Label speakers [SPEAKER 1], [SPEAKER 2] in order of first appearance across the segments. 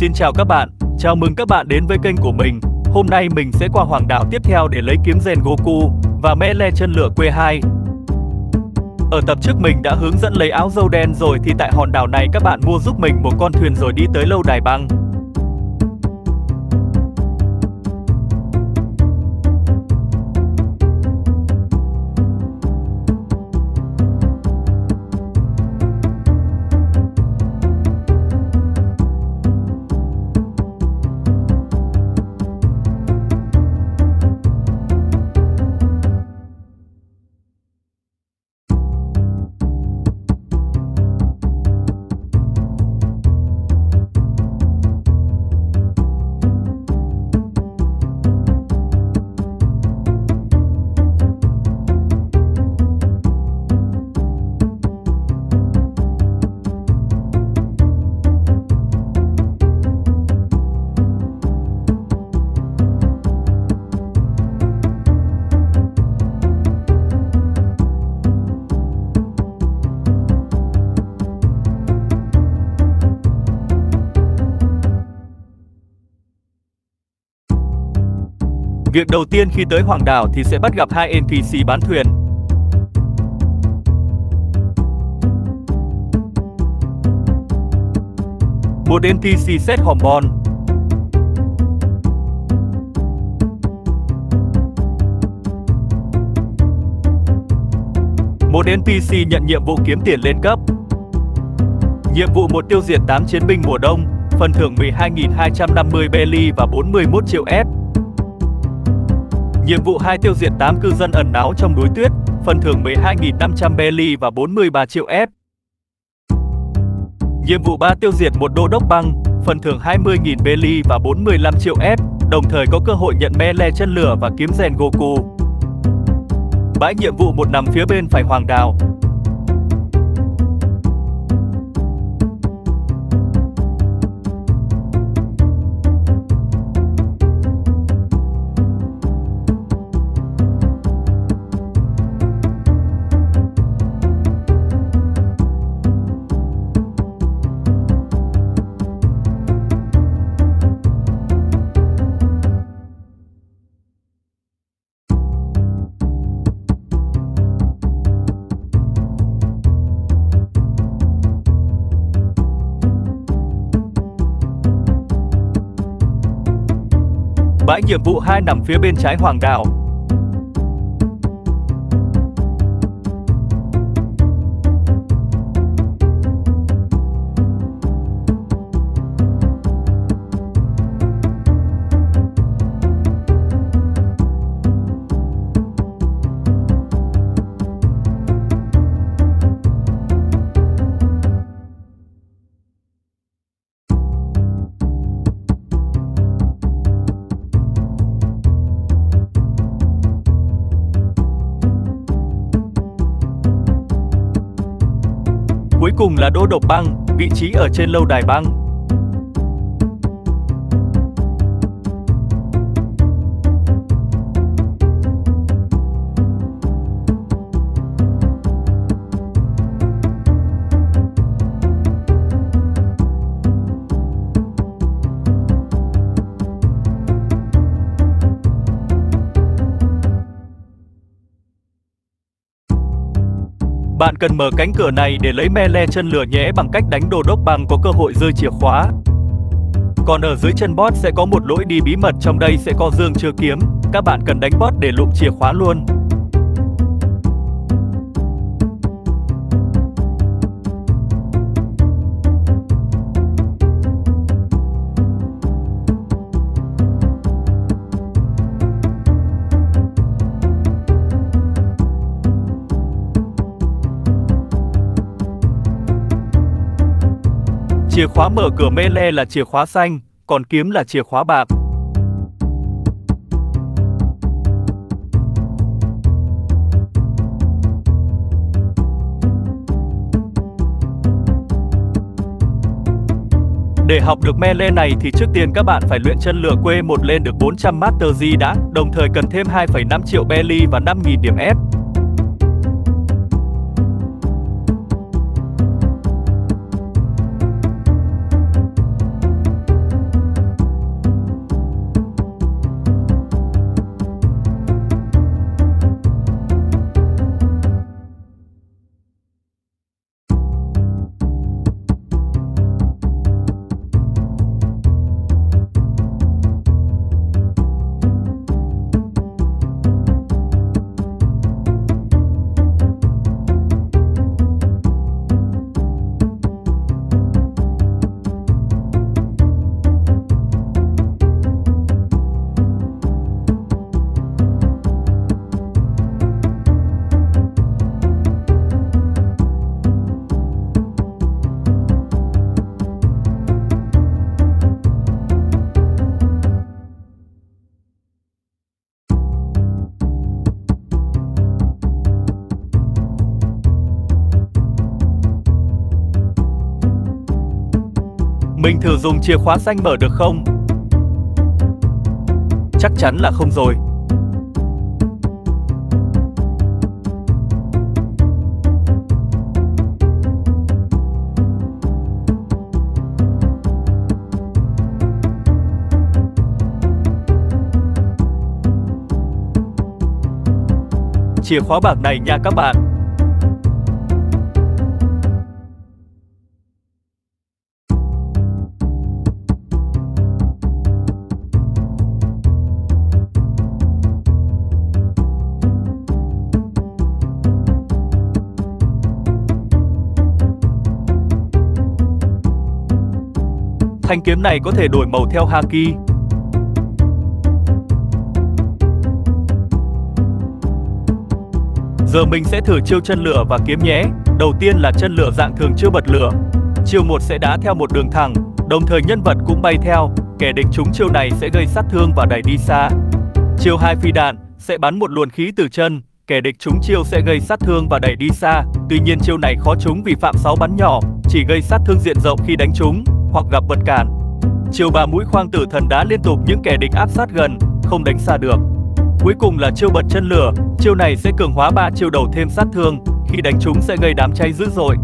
[SPEAKER 1] Xin chào các bạn, chào mừng các bạn đến với kênh của mình. Hôm nay mình sẽ qua hoàng đảo tiếp theo để lấy kiếm Sengoku và mẽ le chân lửa Q 2. Ở tập trước mình đã hướng dẫn lấy áo dâu đen rồi thì tại hòn đảo này các bạn mua giúp mình một con thuyền rồi đi tới lâu đài băng. Việc đầu tiên khi tới hoàng đảo thì sẽ bắt gặp hai NPC bán thuyền. Một NPC set hormone. Một NPC nhận nhiệm vụ kiếm tiền lên cấp. Nhiệm vụ 1 tiêu diệt 8 chiến binh mùa đông, phần thưởng 12.250 belly và 41 triệu F. Nhiệm vụ 2 tiêu diệt 8 cư dân ẩn náu trong núi tuyết, phần thưởng 12.500 belly và 43 triệu F. Nhiệm vụ 3 tiêu diệt một đô đốc băng, phần thưởng 20.000 belly và 45 triệu F, đồng thời có cơ hội nhận me le chân lửa và kiếm Sengoku. Bãi nhiệm vụ một nằm phía bên phải hoàng đảo. Bãi nhiệm vụ 2 nằm phía bên trái hoàng đảo. Cuối cùng là đô đốc băng, vị trí ở trên lâu đài băng. Bạn cần mở cánh cửa này để lấy me le chân lửa nhé bằng cách đánh đô đốc băng có cơ hội rơi chìa khóa. Còn ở dưới chân boss sẽ có một lối đi bí mật, trong đây sẽ có dương chứa kiếm. Các bạn cần đánh boss để lụm chìa khóa luôn. Chìa khóa mở cửa melee là chìa khóa xanh, còn kiếm là chìa khóa bạc. Để học được melee này thì trước tiên các bạn phải luyện chân lửa Q1 lên được 400 Master G đã, đồng thời cần thêm 2,5 triệu belly và 5.000 điểm F. Mình thử dùng chìa khóa xanh mở được không? Chắc chắn là không rồi. Chìa khóa bạc này nha các bạn. Thanh kiếm này có thể đổi màu theo haki. Giờ mình sẽ thử chiêu chân lửa và kiếm nhé. Đầu tiên là chân lửa dạng thường chưa bật lửa. Chiêu 1 sẽ đá theo một đường thẳng, đồng thời nhân vật cũng bay theo. Kẻ địch trúng chiêu này sẽ gây sát thương và đẩy đi xa. Chiêu 2 phi đạn sẽ bắn một luồng khí từ chân. Kẻ địch trúng chiêu sẽ gây sát thương và đẩy đi xa. Tuy nhiên chiêu này khó trúng vì phạm 6 bắn nhỏ, chỉ gây sát thương diện rộng khi đánh trúng hoặc gặp vật cản. Chiêu 3 mũi khoang tử thần đá liên tục những kẻ địch áp sát gần, không đánh xa được. Cuối cùng là chiêu bật chân lửa. Chiêu này sẽ cường hóa 3 chiêu đầu thêm sát thương. Khi đánh trúng sẽ gây đám cháy dữ dội.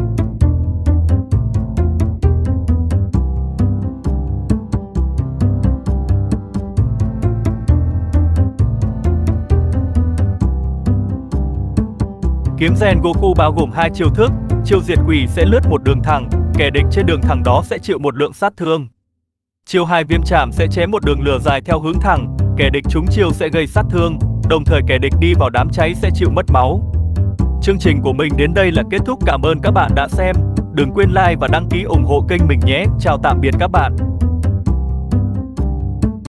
[SPEAKER 1] Kiếm rèn Goku bao gồm 2 chiêu thức. Chiêu diệt quỷ sẽ lướt một đường thẳng, kẻ địch trên đường thẳng đó sẽ chịu một lượng sát thương. Chiêu 2 viêm chạm sẽ chém một đường lửa dài theo hướng thẳng, kẻ địch trúng chiêu sẽ gây sát thương, đồng thời kẻ địch đi vào đám cháy sẽ chịu mất máu. Chương trình của mình đến đây là kết thúc. Cảm ơn các bạn đã xem. Đừng quên like và đăng ký ủng hộ kênh mình nhé. Chào tạm biệt các bạn.